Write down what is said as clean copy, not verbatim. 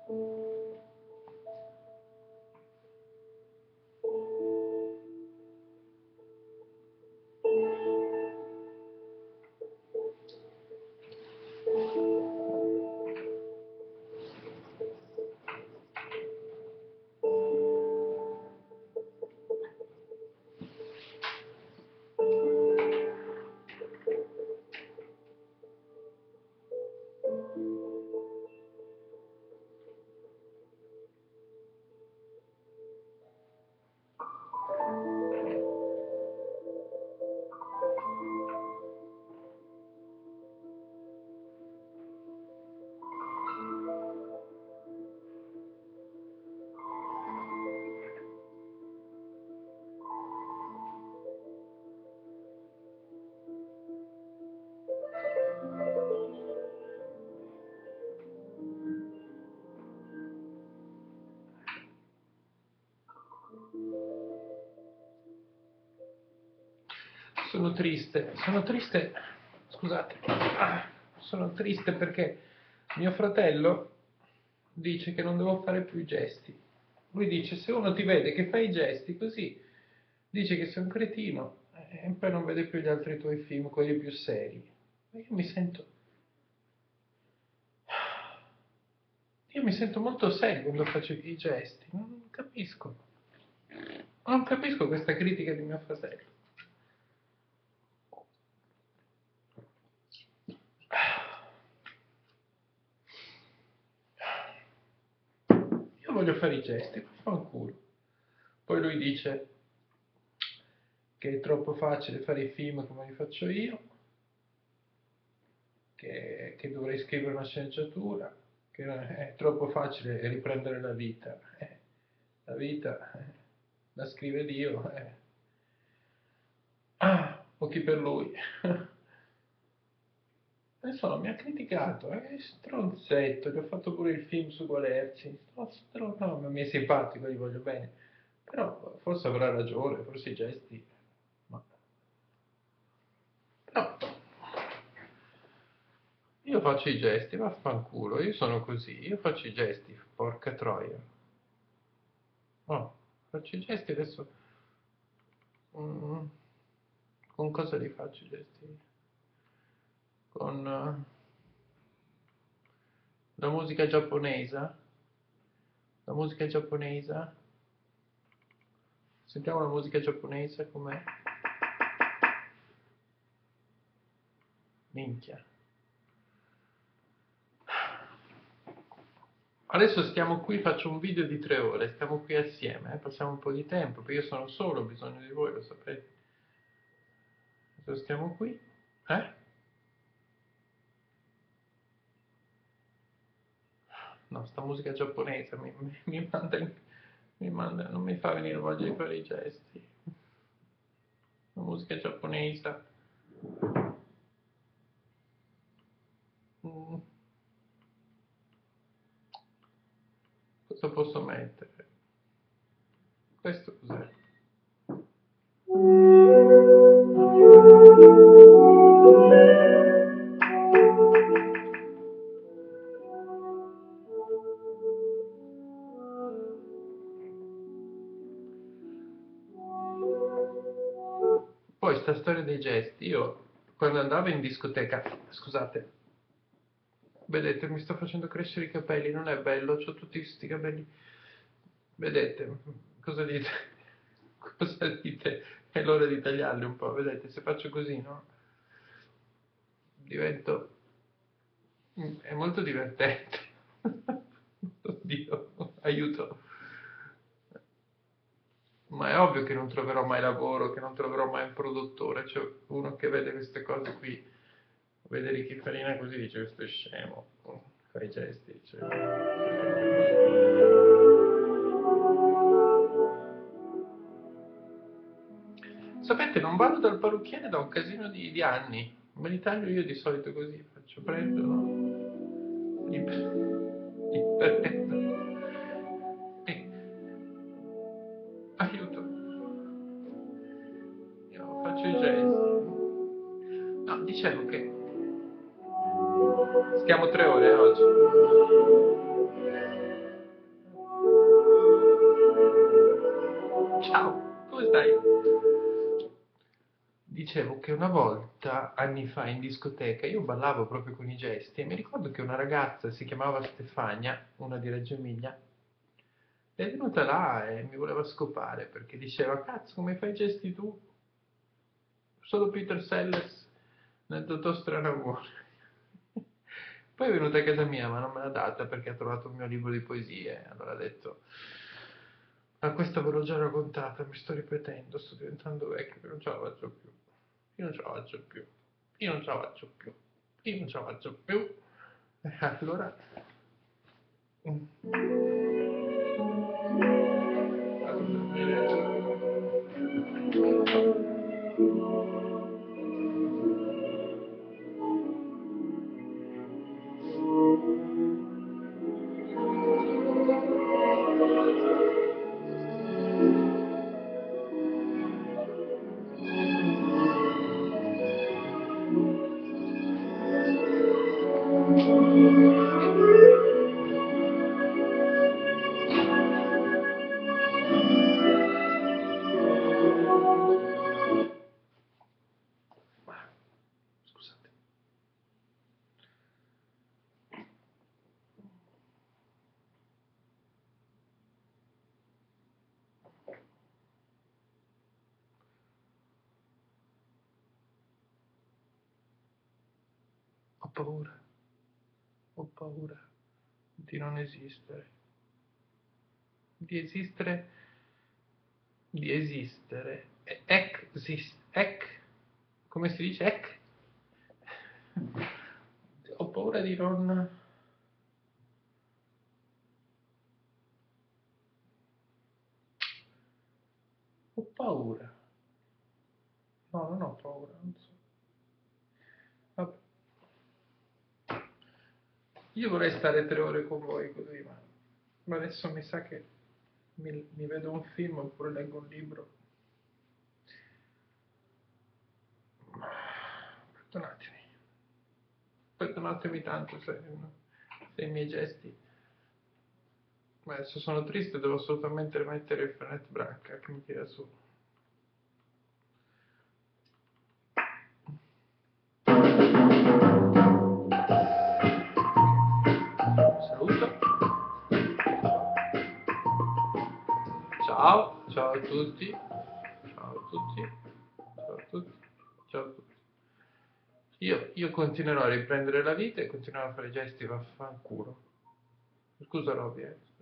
Sono triste, scusate, sono triste perché mio fratello dice che non devo fare più i gesti. Lui dice, se uno ti vede che fai i gesti così, dice che sei un cretino e poi non vede più gli altri tuoi film, quelli più seri. Ma io mi sento molto serio quando faccio i gesti, non capisco. Non capisco questa critica di mio fratello. Io voglio fare i gesti, ma fanculo. Poi lui dice che è troppo facile fare i film come li faccio io, che dovrei scrivere una sceneggiatura, che è troppo facile riprendere la vita. La vita la scrive Dio. O chi per lui. Insomma, mi ha criticato, stronzetto, che ho fatto pure il film su Gualerzi. No, ma mi è simpatico, gli voglio bene. Però forse avrà ragione, forse i gesti. Ma... Però io faccio i gesti, vaffanculo, io sono così, io faccio i gesti, porca troia. No, faccio i gesti adesso. Mm, con cosa li faccio i gesti? Con la musica giapponese. La musica giapponese. Sentiamo la musica giapponese com'è. Minchia. Adesso stiamo qui, faccio un video di 3 ore, stiamo qui assieme, passiamo un po' di tempo, perché io sono solo, ho bisogno di voi, lo sapete. Adesso stiamo qui, No, sta musica giapponese mi manda, non mi fa venire voglia di fare i gesti. La musica giapponese. Mm, cosa posso mettere? Questo cos'è? Poi sta storia dei gesti, io quando andavo in discoteca, scusate, vedete, mi sto facendo crescere i capelli, non è bello, ho tutti questi capelli. Vedete, cosa dite? Cosa dite? È l'ora di tagliarli un po', vedete, se faccio così, no? Divento... È molto divertente. Oddio, aiuto. Ma è ovvio che non troverò mai lavoro, che non troverò mai un produttore. C'è uno che vede queste cose qui, vede Ricky Farina così, dice questo è scemo, fa i gesti, dice. Sapete, non vado dal parrucchiere da un casino di anni. Me li taglio io di solito così, faccio, prendo, no? Li prendo. E, aiuto. Io faccio i gesti. No, dicevo che stiamo 3 ore oggi. dicevo che una volta, anni fa, in discoteca, io ballavo proprio con i gesti e mi ricordo che una ragazza, si chiamava Stefania, una di Reggio Emilia, è venuta là e mi voleva scopare perché diceva, cazzo, come fai i gesti tu? Solo Peter Sellers nel Dottor Stranamore. Poi è venuta a casa mia, ma non me l'ha data perché ha trovato il mio libro di poesie. Allora ha detto, ma questa ve l'ho già raccontata, mi sto ripetendo, sto diventando vecchio, non ce la faccio più. Io non ce la faccio più. Io non ce la faccio più. Io non ce la faccio più. E allora... Scusate. Ho paura. Ho paura di non esistere. Di esistere, di esistere. Come si dice? Ho paura di non... Ho paura. No, non ho paura, non so. Vabbè. Io vorrei stare 3 ore con voi così, ma adesso mi sa che mi vedo un film oppure leggo un libro. Perdonatemi. Perdonatemi tanto se i miei gesti... Ma adesso sono triste, devo assolutamente rimettere il Fernet Branca che mi tira su. Saluto. Ciao, ciao a tutti. Ciao a tutti. Ciao a tutti. Ciao a tutti. Io continuerò a riprendere la vita e continuerò a fare gesti, vaffanculo. Scusa Roby,